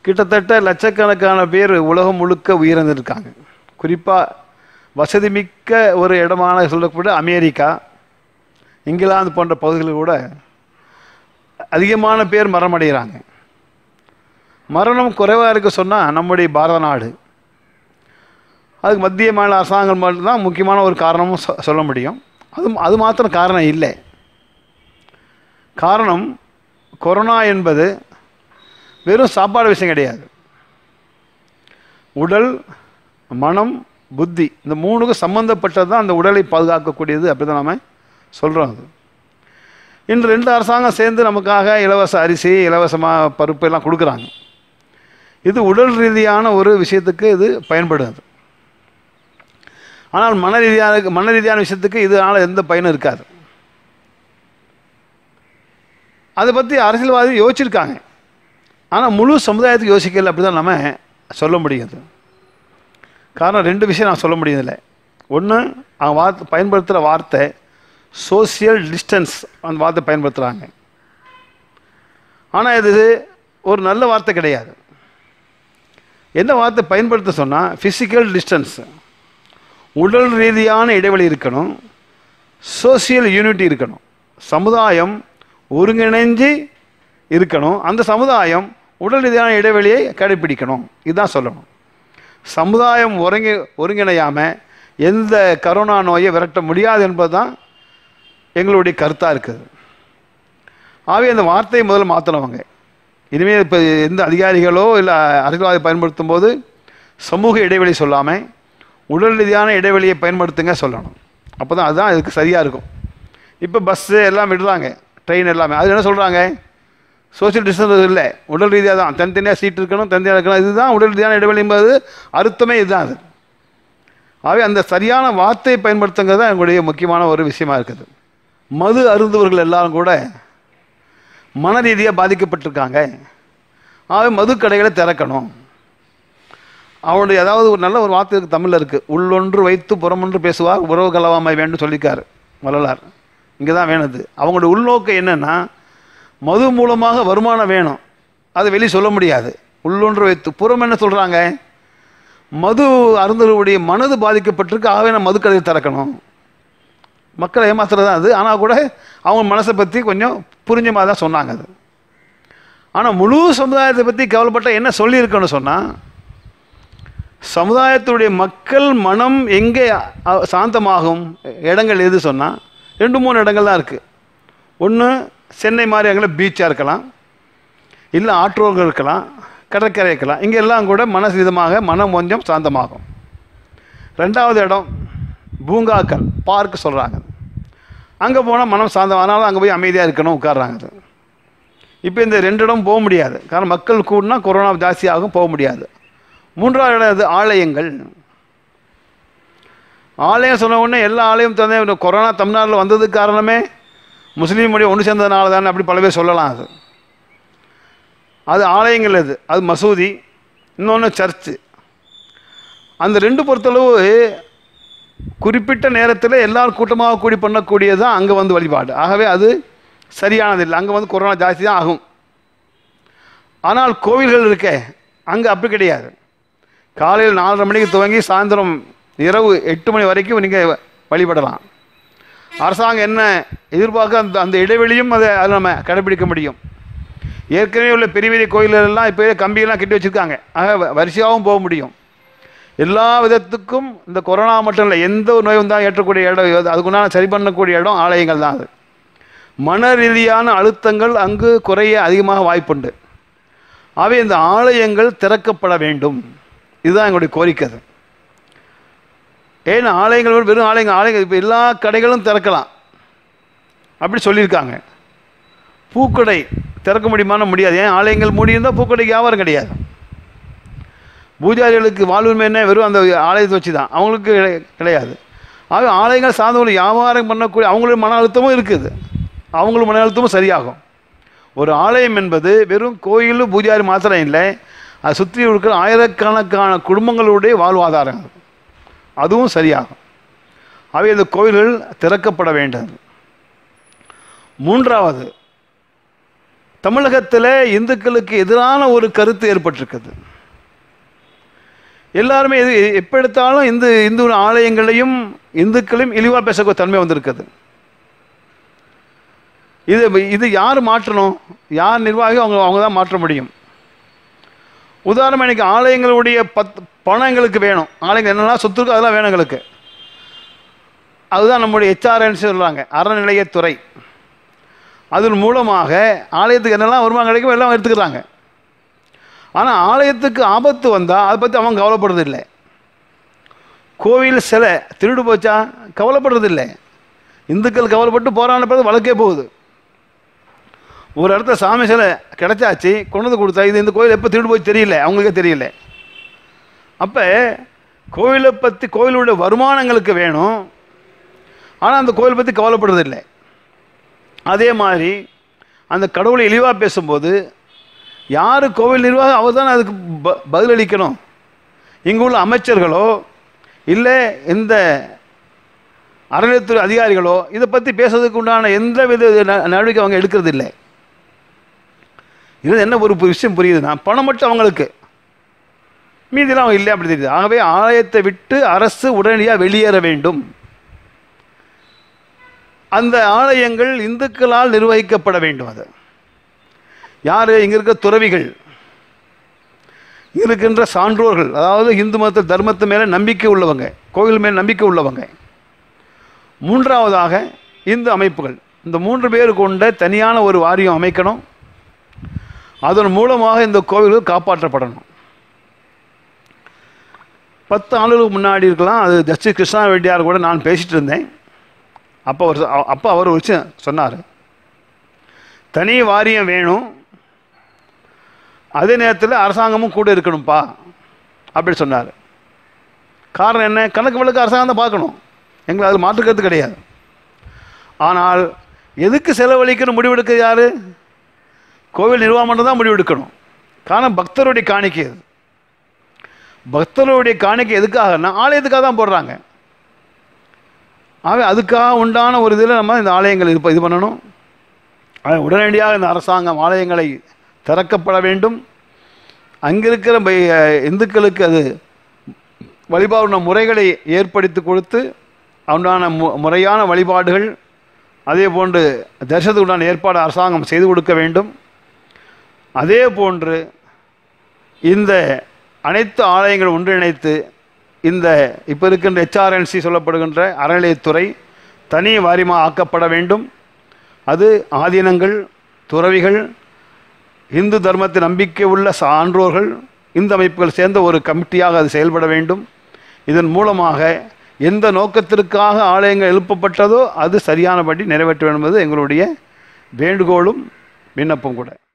கிட்டத்தட்ட லட்சக்கணக்கான பேர் உலகம் முழுக்க உயிரிழந்திருக்காங்க. குறிப்பாக வசதி மிக்க ஒரு இடமான சொல்லக்கூடிய அமெரிக்கா, இங்கிலாந்து போன்ற பகுதிகளில் கூட அதிகமான பேர் மரணமடைகிறாங்க. மரணம் குறைவாக இருக்க சொன்னால் நம்முடைய பாரத நாடு, அதுக்கு மத்திய மாநில அரசாங்கம் மட்டும்தான் முக்கியமான ஒரு காரணமும் சொல்ல முடியும். அது மாத்திரம் காரணம் இல்லை. காரணம் கொரோனா என்பது வெறும் சாப்பாடு விஷயம் கிடையாது. உடல், மனம், புத்தி இந்த மூணுக்கும் சம்மந்தப்பட்டது தான் அந்த உடலை பாதுகாக்கக்கூடியது. அப்படி தான் நாம் சொல்கிறோம். அது இன்று 2 அரசாங்கம் சேர்ந்து நமக்காக இலவச அரிசி, இலவசமாக பருப்பு எல்லாம் கொடுக்குறாங்க. இது உடல் ரீதியான ஒரு விஷயத்துக்கு இது பயன்படுது. ஆனால் மன ரீதியான விஷயத்துக்கு இதனால் எந்த பயனும் இருக்காது. அதை பற்றி அரசியல்வாதி யோசிச்சிருக்காங்க, ஆனால் முழு சமுதாயத்துக்கு யோசிக்கல. அப்படி தான் நம்ம சொல்ல முடியுது. காரணம் 2 விஷயம் நான் சொல்ல முடியதில்லை. ஒன்று, அவங்க பயன்படுத்துகிற வார்த்தை சோசியல் டிஸ்டன்ஸ், அந்த வார்த்தை பயன்படுத்துகிறாங்க. ஆனால் இது ஒரு நல்ல வார்த்தை கிடையாது. என்ன வார்த்தை பயன்படுத்த சொன்னால் ஃபிசிக்கல் டிஸ்டன்ஸ், உடல் ரீதியான இடைவெளி இருக்கணும், சோசியல் யூனிட்டி இருக்கணும், சமுதாயம் ஒருங்கிணைஞ்சு இருக்கணும், அந்த சமுதாயம் உடல் ரீதியான இடைவெளியை கடைபிடிக்கணும். இதுதான் சொல்லணும். சமுதாயம் ஒருங்கிணையாமல் எந்த கரோனா நோயை விரட்ட முடியாது என்பது தான் எங்களுடைய கருத்தாக இருக்குது. ஆகவே அந்த வார்த்தையை முதல்ல மாற்றணவங்க. இனிமேல் இப்போ எந்த அதிகாரிகளோ இல்லை அரசியல்வாதி பயன்படுத்தும் போது சமூக இடைவெளி சொல்லாமல் உடல் ரீதியான இடைவெளியை பயன்படுத்துங்க சொல்லணும். அப்போ தான் அதுதான் இதுக்கு சரியாக இருக்கும். இப்போ பஸ்ஸு எல்லாம் விடுறாங்க, ட்ரெயின் எல்லாமே, அது என்ன சொல்கிறாங்க? சோசியல் டிஸ்டன்ஸ் இல்லை, உடல் ரீதியாக தான் தனித்தனியாக சீட் இருக்கணும், தனித்தனியாக இருக்கணும். இதுதான் உடல் ரீதியான இடைவெளி என்பது அர்த்தமே இதுதான். அது ஆகவே அந்த சரியான வார்த்தையை பயன்படுத்துங்கிறது தான் எங்களுடைய முக்கியமான ஒரு விஷயமா இருக்குது. மது அருந்துவர்கள் எல்லாரும் கூட மன ரீதியாக பாதிக்கப்பட்டிருக்காங்க. ஆகவே மது கடைகளை திறக்கணும். அவனுடைய அதாவது ஒரு நல்ல ஒரு வார்த்தை தமிழில் இருக்குது, உள்ளொன்று வைத்து புறமொன்று பேசுவார் உறவு கலவாமை வேண்டும் சொல்லிக்கார் வள்ளலார். இங்கே தான் வேணுது. அவங்களுடைய உள்நோக்கம் என்னென்னா மது மூலமாக வருமானம் வேணும், அதை வெளியே சொல்ல முடியாது. உள்ளொன்று வைத்து புறம் என்ன சொல்கிறாங்க? மது அருந்தவருடைய மனது பாதிக்கப்பட்டிருக்கு, ஆகவே நான் மதுக்கடையை திறக்கணும். மக்களை ஏமாத்துறது தான் அது. ஆனால் கூட அவங்க மனசை பற்றி கொஞ்சம் புரிஞ்ச மாதிரி தான் சொன்னாங்க அது. ஆனால் முழு சமுதாயத்தை பற்றி கவலைப்பட்ட என்ன சொல்லியிருக்கணும்னு சொன்னால், சமுதாயத்துடைய மக்கள் மனம் எங்கே சாந்தமாகும் இடங்கள் எது சொன்னால் 2-3 இடங்கள் தான் இருக்குது. ஒன்று சென்னை மாதிரி இடங்களில் பீச்சாக இருக்கலாம், இல்லை ஆற்றோர்கள் இருக்கலாம், கடற்கரை இருக்கலாம். இங்கே எல்லாம் கூட மனசீதமாக மனம் கொஞ்சம் சாந்தமாகும். 2வது இடம் பூங்காக்கள், பார்க் சொல்கிறாங்க. அங்கே போனால் மனம் சாந்தம், அதனால அங்கே போய் அமைதியாக இருக்கணும், உட்கார்றாங்க. இப்போ இந்த 2 இடம் போக முடியாது. காரணம் மக்கள் கூடனா கொரோனா ஜாஸ்தியாகும், போக முடியாது. 3வது இடம் இது ஆலயங்கள். ஆலயம் சொன்ன உடனே எல்லா ஆலயம் தந்தே கொரோனா தமிழ்நாட்டில் வந்ததுக்கு காரணமே முஸ்லீம் மொழி ஒன்று சேர்ந்ததுனால தானே அப்படி பல பேர் சொல்லலாம். அது ஆலயங்கள், அது மசூதி, இன்னொன்று சர்ச்சு. அந்த 2 பொறுத்தளவு குறிப்பிட்ட நேரத்தில் எல்லாரும் கூட்டமாக கூடி பண்ணக்கூடியது தான் அங்கே வந்து வழிபாடு. ஆகவே அது சரியானதில்லை. அங்கே வந்து கொரோனா ஜாஸ்தி தான் ஆகும். ஆனால் கோவில்கள் இருக்க அங்கே அப்படி கிடையாது. காலையில் 4:30 மணிக்கு துவங்கி சாயந்தரம் இரவு 8 மணி வரைக்கும் நீங்கள் வழிபடலாம். அரசாங்கம் என்ன எதிர்பார்க்க அந்த இடைவெளியும் அதை நம்ம கடைபிடிக்க முடியும். ஏற்கனவே உள்ள பெரிய பெரிய கோயிலெல்லாம் இப்போ கம்பியெல்லாம் கட்டி வச்சுருக்காங்க. ஆக வரிசையாகவும் போக முடியும். எல்லா விதத்துக்கும் இந்த கொரோனா மட்டும் இல்லை, எந்த ஒரு நோய் வந்தால் ஏற்றக்கூடிய இடம், அதுக்குண்டான சரி பண்ணக்கூடிய இடம் ஆலயங்கள் தான். அது மன ரீதியான அழுத்தங்கள் அங்கு குறைய அதிகமாக வாய்ப்புண்டு. ஆகவே இந்த ஆலயங்கள் திறக்கப்பட வேண்டும். இதுதான் எங்களுடைய கோரிக்கை. ஏன்னா ஆலயங்கள் வெறும் ஆலயங்கள் இப்போ எல்லா கடைகளும் திறக்கலாம் அப்படி சொல்லியிருக்காங்க. பூக்கடை திறக்க முடியுமான்னு முடியாது. ஏன் ஆலயங்கள் மூடியிருந்தால் பூக்கடைக்கு வியாபாரம் கிடையாது. பூஜாரிகளுக்கு வாழ்வுரிமை என்ன? வெறும் அந்த ஆலயத்தை வச்சு தான், அவங்களுக்கு கிடையாது. ஆக ஆலயங்கள் சார்ந்தவர்கள் வியாபாரம் பண்ணக்கூடிய அவங்களுடைய மன அழுத்தமும் இருக்குது, அவங்களும் மன அழுத்தமும் சரியாகும். ஒரு ஆலயம் என்பது வெறும் கோயில் பூஜாரி மாத்திரம் இல்லை, அதை சுற்றி இருக்கிற ஆயிரக்கணக்கான குடும்பங்களுடைய வாழ்வாதாரம், அதுவும் சரியாகும். அவை இந்த கோயில்கள் திறக்கப்பட வேண்டும். 3வது தமிழகத்தில் இந்துக்களுக்கு எதிரான ஒரு கருத்து ஏற்பட்டிருக்குது. எல்லாருமே எப்போ எடுத்தாலும் இந்து ஆலயங்களையும் இந்துக்களையும் இழிவாக பேசக்கூடிய தன்மை வந்திருக்குது. இது யார் மாற்றணும்? யார் நிர்வாகி? அவங்க தான் மாற்ற முடியும். உதாரணம், எனக்கு ஆலயங்களுடைய பணம் எங்களுக்கு வேணும். ஆலயங்கள் என்னெல்லாம் சொத்து இருக்கோ அதெல்லாம் வேணும் எங்களுக்கு. அதுதான் நம்முடைய HRNC சொல்கிறாங்க, அறநிலையத்துறை. அதன் மூலமாக ஆலயத்துக்கு என்னெல்லாம் வருமானம் கிடைக்கும் எல்லாம் எடுத்துக்கிறாங்க. ஆனால் ஆலயத்துக்கு ஆபத்து வந்தால் அதை பற்றி அவங்க கவலைப்படுறதில்லை. கோவில் சிலை திருடு போச்சா கவலைப்படுறதில்லை. இந்துக்கள் கவலைப்பட்டு போராடின பிறகு வழக்கே போகுது. ஒரு இடத்துல சாமி சிலை கிடைச்சாச்சு, கொண்டு வந்து கொடுத்தா இது இந்த கோயில் எப்போ திருடு போய் தெரியல, அவங்களுக்கே தெரியல. அப்போ கோவிலை பற்றி கோவிலுடைய வருமானங்களுக்கு வேணும், ஆனால் அந்த கோவில் பற்றி கவலைப்படுறதில்லை. அதே மாதிரி அந்த கடவுளை இழிவாக பேசும்போது யார் கோவில் நிர்வாகம் அவர் தான் அதுக்கு பதிலளிக்கணும். இங்கு உள்ள அமைச்சர்களோ இல்லை இந்த அறநிலையத்துறை அதிகாரிகளோ இதை பற்றி பேசுறதுக்கு உண்டான எந்த வித நடவடிக்கை அவங்க எடுக்கிறது இல்லை. இது என்ன ஒரு விஷயம் புரியுதுன்னா, பணம் மட்டும் அவங்களுக்கு, மீதிலாம் அவங்க இல்லை அப்படி தெரியுது. ஆகவே ஆலயத்தை விட்டு அரசு உடனடியாக வெளியேற வேண்டும். அந்த ஆலயங்கள் இந்துக்களால் நிர்வகிக்கப்பட வேண்டும். அது யார்? இங்கே இருக்க துறவிகள், இருக்கின்ற சான்றோர்கள், அதாவது இந்து மத தர்மத்து மேலே நம்பிக்கை உள்ளவங்க, கோவில் மேலே நம்பிக்கை உள்ளவங்க. மூன்றாவதாக இந்து அமைப்புகள். இந்த 3 பேர் கொண்ட தனியான ஒரு வாரியம் அமைக்கணும். அதன் மூலமாக இந்த கோவில்கள் காப்பாற்றப்படணும். 10 ஆண்டுகளுக்கு முன்னாடி இருக்கலாம், அது ஜஸ்டிஸ் கிருஷ்ணா ரெட்டியார் கூட நான் பேசிகிட்டு இருந்தேன். அப்போ அவர் ஒரு விஷயம் சொன்னார், தனி வாரியம் வேணும், அதே நேரத்தில் அரசாங்கமும் கூட இருக்கணும்ப்பா அப்படி சொன்னார். காரணம் என்ன? கணக்கு வழக்கு அரசாங்கம் தான் பார்க்கணும், எங்களுக்கு அதில் மாற்றுக்கிறது கிடையாது. ஆனால் எதுக்கு செலவழிக்கணும் முடிவெடுக்க யார்? கோவில் நிர்வாகம் தான் முடிவெடுக்கணும். காரணம் பக்தருடைய காணிக்கை. அது பக்தருடைய காணிக்கை எதுக்காகனா ஆலயத்துக்காக தான் போடுறாங்க. ஆகவே அதுக்காக உண்டான ஒரு இதில் நம்ம இந்த ஆலயங்கள் இது பண்ணணும். உடனடியாக இந்த அரசாங்கம் ஆலயங்களை திறக்கப்பட வேண்டும். அங்கிருக்கிற இந்துக்களுக்கு அது வழிபாடு முறைகளை ஏற்படுத்தி கொடுத்து உண்டான முறையான வழிபாடுகள், அதே போன்று தரிசனத்துக்கு உண்டான ஏற்பாடு அரசாங்கம் செய்து கொடுக்க வேண்டும். அதே போன்று இந்த அனைத்து ஆலயங்கள் ஒன்றிணைத்து இந்த இப்போ இருக்கின்ற HRNC சொல்லப்படுகின்ற அறநிலையத்துறை தனி வாரியமாக ஆக்கப்பட வேண்டும். அது ஆதீனங்கள், துறவிகள், இந்து தர்மத்தில் நம்பிக்கை உள்ள சான்றோர்கள், இந்த அமைப்புகள் சேர்ந்த ஒரு கமிட்டியாக அது செயல்பட வேண்டும். இதன் மூலமாக எந்த நோக்கத்திற்காக ஆலயங்கள் எழுப்பப்பட்டதோ அது சரியானபடி நிறைவேற்ற வேண்டும் என்பது எங்களுடைய வேண்டுகோளும் விண்ணப்பம் கூட.